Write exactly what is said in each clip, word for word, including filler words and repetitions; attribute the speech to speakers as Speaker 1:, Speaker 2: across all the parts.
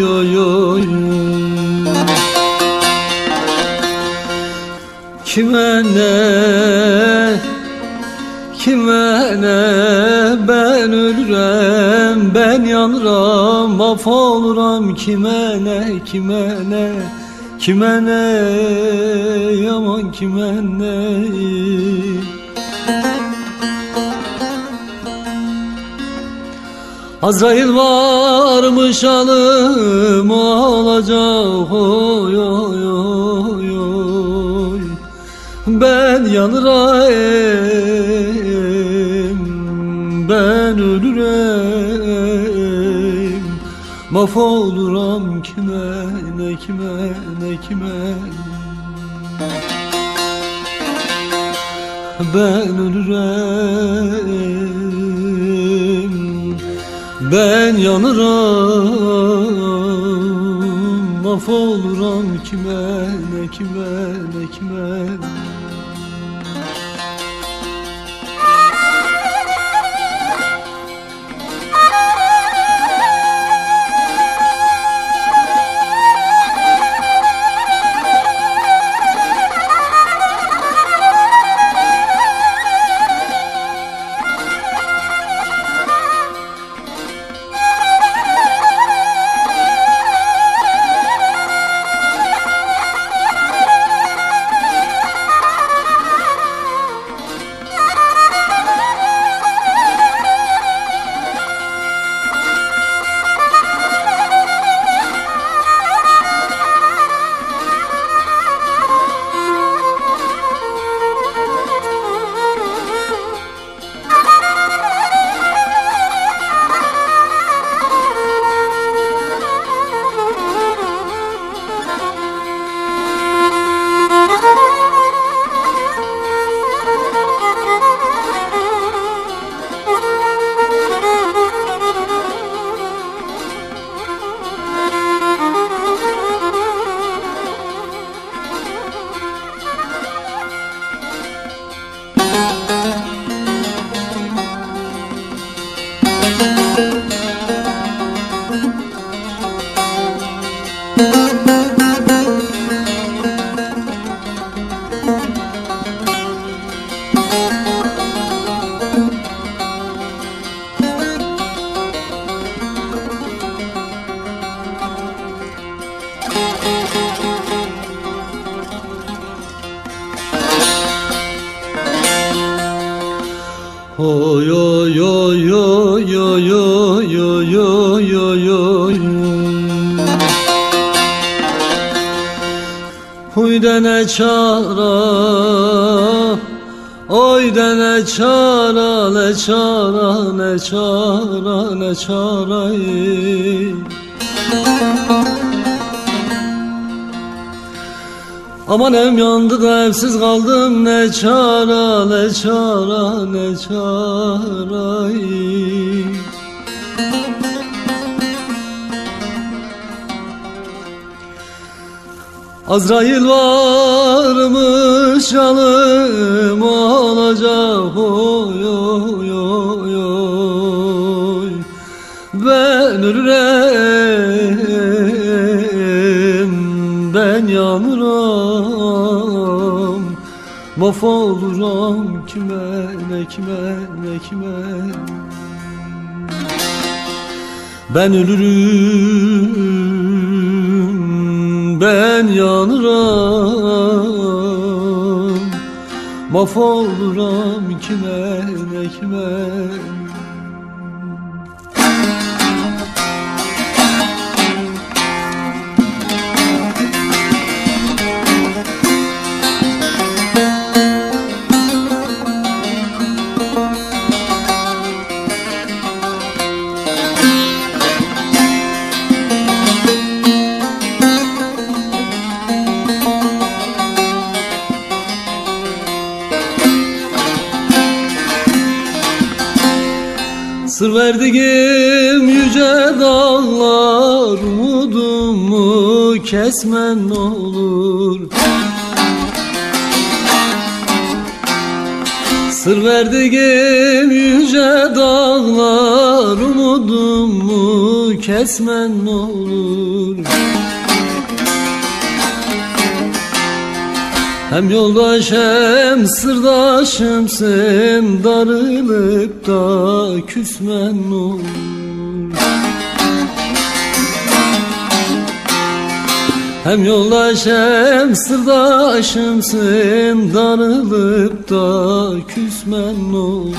Speaker 1: oy oy. Kime ne, kime ne, ben ölürem, ben yanıram, mahvoluram. Kime ne, kime ne, kime ne, yaman kime ne. Azrail varmış alım alacak, oy oy oy oy. Ben yanırayım, ben ölürüm, mahvoluram. Kime ne, kime ne, kime ben ölürüm, ben yanırım, mahvoluram. Kime ne, kime ne, kime. Oy oy oy oy oy oy oy oy oy oy. Huy de ne çara, oy de ne çara, ne çara, ne çara, ne çara. Aman em yandı da evsiz kaldım, ne çara, ne çara, ne çara. Azrail varmış alım olacak, oy oy oy oy. Ben ölürüm, ben yanıram, mahvoluram. Kime ne, kime ne, kime ben ölürüm, ben yanıram, mahvoluram. Kime ne, kime. Sır verdiğim yüce dağlar, umudumu kesmen ne olur. Sır verdiğim yüce dağlar, umudumu kesmen ne olur. Hem yoldaş hem sırdaşımsın, darılıp da küsmen ne olur. Hem yoldaş hem sırdaşımsın, darılıp da küsmen ne olur.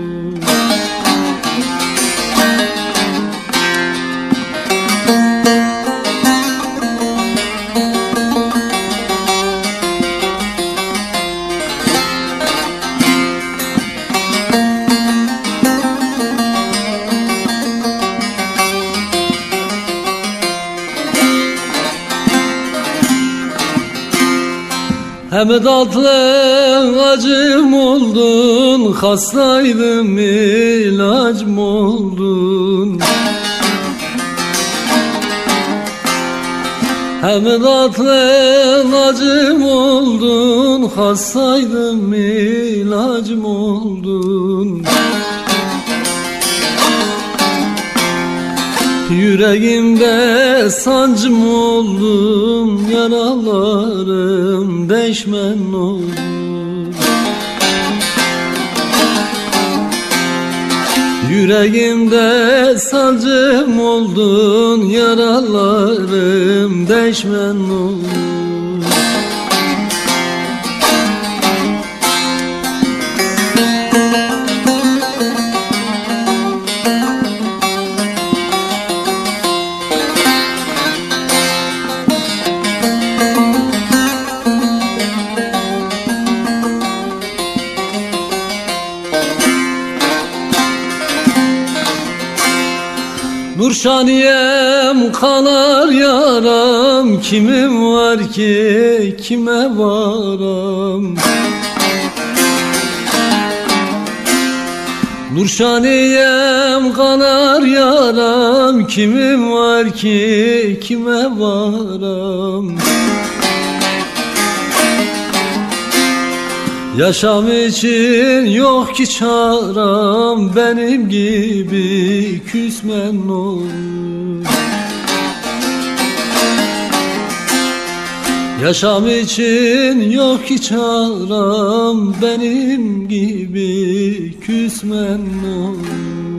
Speaker 1: Hem tatlı acım oldun, hastaydım ilacım oldun. Hem tatlı acım oldun, hastaydım ilacım oldun. Yüreğimde sancım oldum, yaralarım deşmen olur. Yüreğimde sancım oldun, yaralarım deşmen olur. Nurşaniyem kanar yaram, kimim var ki kime varam. Nurşaniyem kanar yaram, kimim var ki kime varam. Yaşam için yok ki çarem, benim gibi küsmen olur. Yaşam için yok ki çarem, benim gibi küsmen olur.